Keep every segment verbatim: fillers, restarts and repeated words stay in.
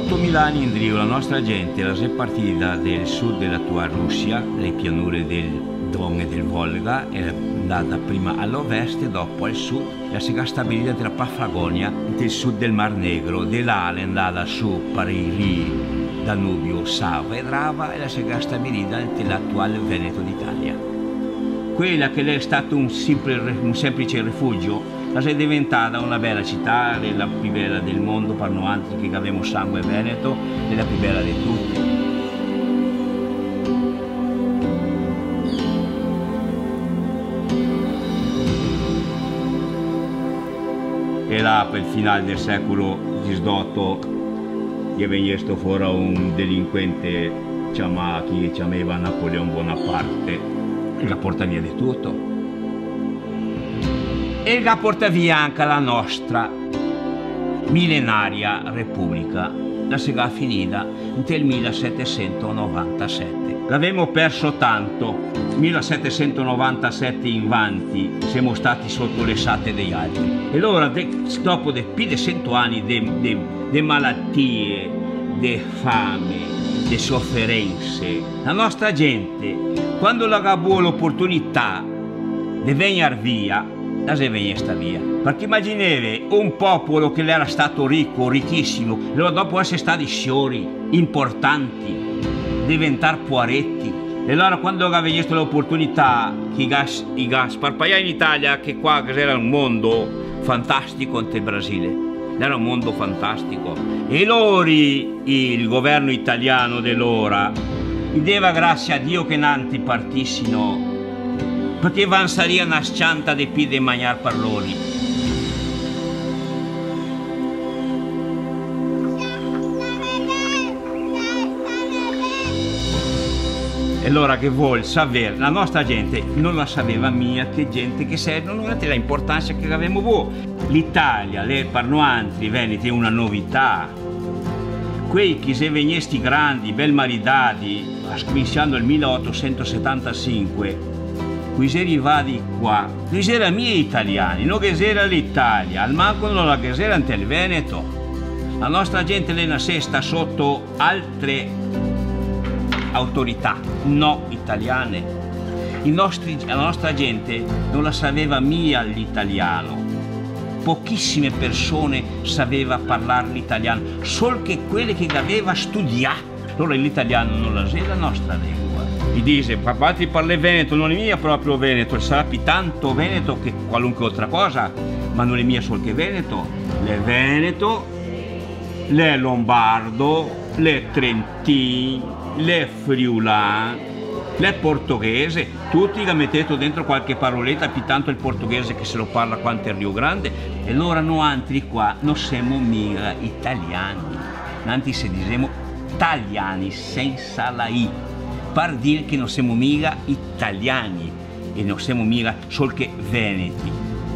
ottomila anni indietro la nostra gente era partita del sud dell'attuale Russia, dalle pianure del Don e del Volga, è andata prima all'ovest e dopo al sud e si è stabilita tra Paflagonia, nel sud del Mar Negro, dell'A è andata su per il Danubio, Sava e Drava e si è stabilita nell'attuale Veneto d'Italia. Quella che è stato un, simple, un semplice rifugio è diventata una bella città, è la più bella del mondo per noi altri che abbiamo sangue veneto, è la più bella di tutte. E là per il finale del secolo diciotto che veniva fuori un delinquente chiamato, che chiamava Napoleon Bonaparte, e la porta via di tutto. E la porta via anche la nostra millenaria Repubblica, la si è finita nel millesettecentonovantasette. L'abbiamo perso tanto, millesettecentonovantasette in avanti siamo stati sotto le sate degli altri. E allora, dopo più di cento anni di malattie, di fame, di sofferenze, la nostra gente, quando la avuto l'opportunità di venire via, la si veniva via. Perché immaginevi un popolo che era stato ricco, ricchissimo, e dopo essere stati sciori, importanti, diventare poaretti. E allora quando aveva l'opportunità che i sparpagliare in Italia, che qua era un mondo fantastico ante il Brasile, era un mondo fantastico. E loro, il governo italiano dell'ora, deva grazie a Dio che nanti partissino, perché van saria una scianta di più di mangiare per loro. E allora che vuol sapere, la nostra gente non la sapeva mia, che gente che serve, non aveva l'importanza che avevamo voi. L'Italia, le per noi altri veneti è una novità. Quei che se venesti grandi, bel maridati, cominciando il milleottocentosettantacinque, qui si arrivati qua, qui erano miei italiani, non che era l'Italia, al manco non la che era il Veneto. La nostra gente le sta sotto altre autorità, no italiane. I nostri, la nostra gente non la sapeva mia l'italiano. Pochissime persone sapeva parlare l'italiano, solo che quelle che aveva studiato. Allora l'italiano non la sa la nostra lingua. Mi dice, papà ti parli veneto, non è mia proprio veneto, sarà più tanto veneto che qualunque altra cosa, ma non è mia solo che veneto. Le veneto, le lombardo, le trentino, le friulane, le portoghese, tutti che mettete dentro qualche paroletta, più tanto il portoghese che se lo parla quanto è Rio Grande, e allora noi altri qua non siamo mica italiani, anzi se diciamo italiani senza la I, per dire che non siamo mica italiani e non siamo mica solo che veneti.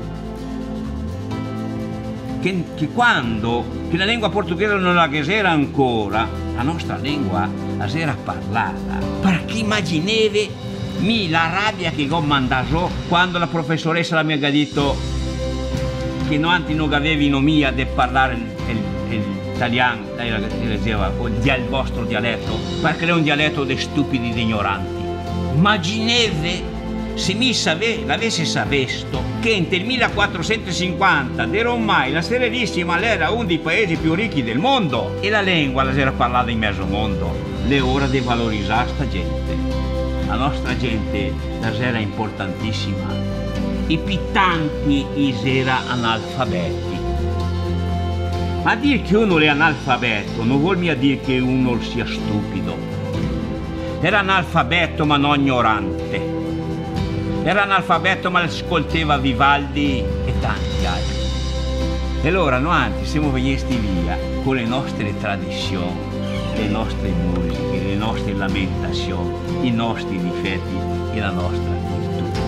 Che, che quando che la lingua portoghese non la che era ancora, la nostra lingua la era parlata. Perché immaginevi mi la rabbia che ho mandato quando la professoressa la mi ha detto che noi non avevano mia di parlare l'italiano, lei la diceva, il vostro dialetto, perché è un dialetto di stupidi e di ignoranti. Immaginevi se mi l'avessi saputo che nel millequattrocentocinquanta era ormai la Serenissima era uno dei paesi più ricchi del mondo e la lingua la era parlata in mezzo mondo. Le ore di valorizzare sta gente. La nostra gente la era importantissima. I più tanti era analfabeti. Ma dire che uno è analfabeto non vuol mica dire che uno sia stupido. Era analfabeto ma non ignorante. Era analfabeto ma ascoltava Vivaldi e tanti altri. E allora noi anzi siamo venuti via con le nostre tradizioni, le nostre musiche, le nostre lamentazioni, i nostri difetti e la nostra virtù.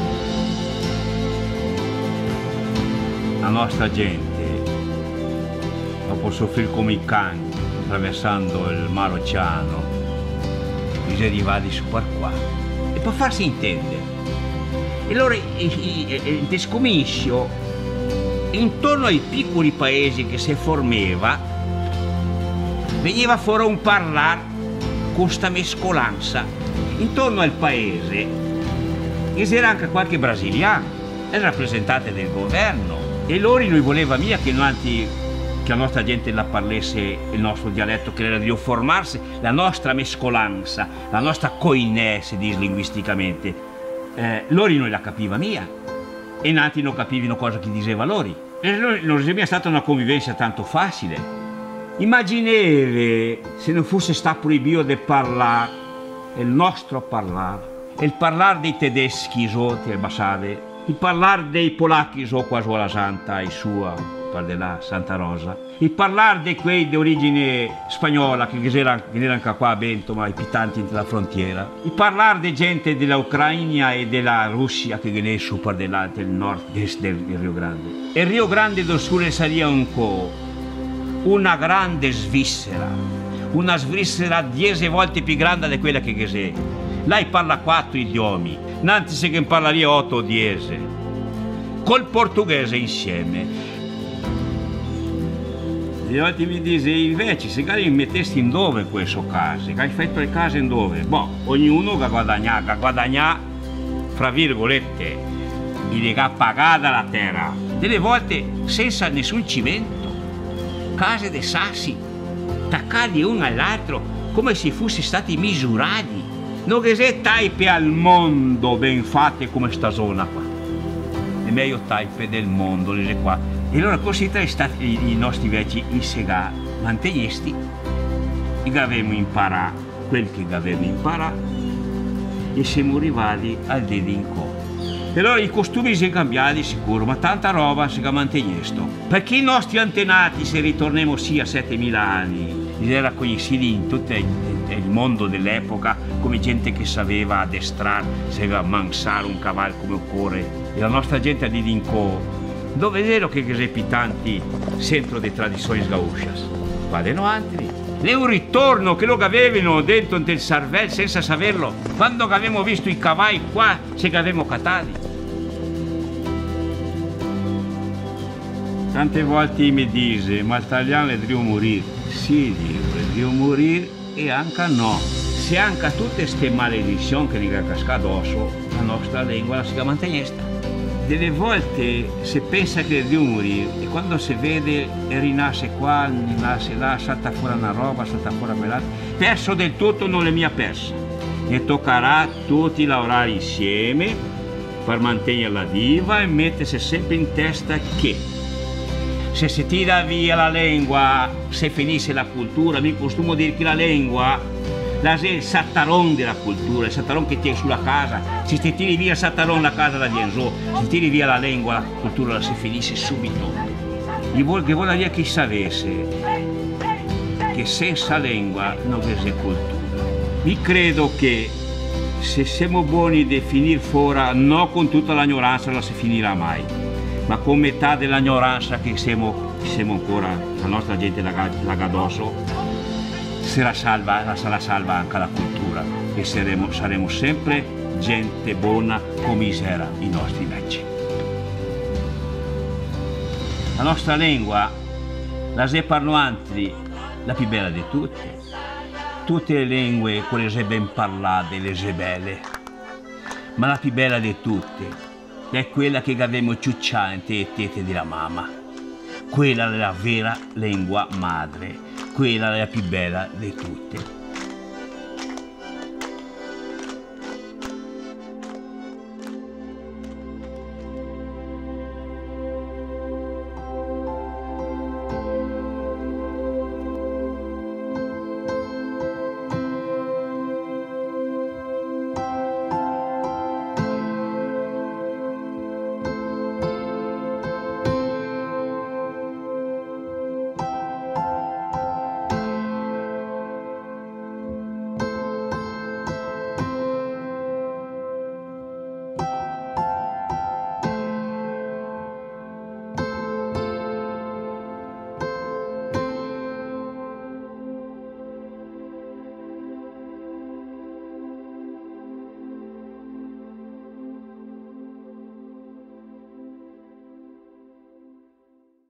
La nostra gente, dopo soffrire come i cani, attraversando il Mar Oceano, si è arrivati su per qua. E per farsi intendere, e allora il descomissio intorno ai piccoli paesi che si formava veniva fuori un parlar con sta mescolanza. Intorno al paese c'era anche qualche brasiliano, il rappresentante del governo, e loro noi voleva mia che, anzi, che la nostra gente la parlasse il nostro dialetto, che era di formarsi la nostra mescolanza, la nostra coinè, si dice linguisticamente. Eh, loro noi la capiva mia e nanti non capivano cosa che diceva loro. E non è stata una convivenza tanto facile. Immaginate se non fosse stato proibito di parlare il nostro parlare, il parlare dei tedeschi sotto il Bassade, il parlare dei polacchi sotto qua sulla Santa e sua, per della Santa Rosa, il parlare di quei di origine spagnola che erano anche qua a Bento, ma i pitanti della frontiera, il parlare di gente dell'Ucraina e della Russia che viene su per del nord-est del Rio Grande. Il Rio Grande do Sul sarebbe un po' una grande Svizzera, una Svizzera dieci volte più grande di quella che è. Lei parla quattro idiomi, nanti se che parlaria otto o dieci, col portoghese insieme. Gli altri mi dice invece se magari mettesti in dove questo caso, che hai fatto le case in dove? Boh, ognuno che guadagna, che guadagna fra virgolette, gli ha pagata la terra, delle volte senza nessun cimento, case di sassi, attaccati uno all'altro come se fossero stati misurati. Non che se taipe al mondo ben fatte come sta zona qua. Le meglio taipe del mondo, le qua. E allora così tra stati i, i nostri vecchi i sega mantenisti, che avevamo imparato quel che avevamo imparato e siamo arrivati al dedinco. E allora i costumi si sono cambiati sicuro, ma tanta roba si è mantenuto. Perché i nostri antenati, se ritorniamo sì a settemila anni, era conosciuti in tutto il mondo dell'epoca come gente che sapeva addestrare, sapeva mansare un cavallo come occorre. E la nostra gente a Didinco, dove è vero che sono tanti centro di tradizioni sgauscias. Vadano altri. È un ritorno che lo avevano dentro nel cervello senza saperlo. Quando abbiamo visto i cavalli qua, ce che avevamo catati. Tante volte mi dice, ma l'italiano è devo morire. Sì, dico, è devo morire e anche no. Se anche tutte queste maledizioni che ne casca addosso, la nostra lingua la si mantenesta. Delle volte si pensa che devo morire e quando si vede e rinasce qua, rinasce là, salta fuori una roba, salta fuori quell'altra, perso del tutto non è mia persa. Ne toccherà tutti lavorare insieme per mantenerla viva e mettersi sempre in testa che se si tira via la lingua, se finisce la cultura. Mi costumo dire che la lingua è il sattaron della cultura, il sattaron che tiene sulla casa. Se ti tiri via il sattaron la casa la viene giù, se tiri via la lingua la cultura la si finisce subito. Che vuol dire che sapesse che senza lingua non c'è cultura. Io credo che se siamo buoni di finire fuori, non con tutta l'ignoranza non si finirà mai, ma con metà dell'ignoranza che siamo, siamo ancora, la nostra gente la addosso, sarà salva, sarà salva anche la cultura e saremo, saremo sempre gente buona come era i nostri vecchi. La nostra lingua, la se parlanti, la più bella di tutte. Tutte le lingue, quelle se ben parlate, le se belle, ma la più bella di tutte è quella che abbiamo ciucciante e tete della mamma. Quella è la vera lingua madre, quella è la più bella di tutte.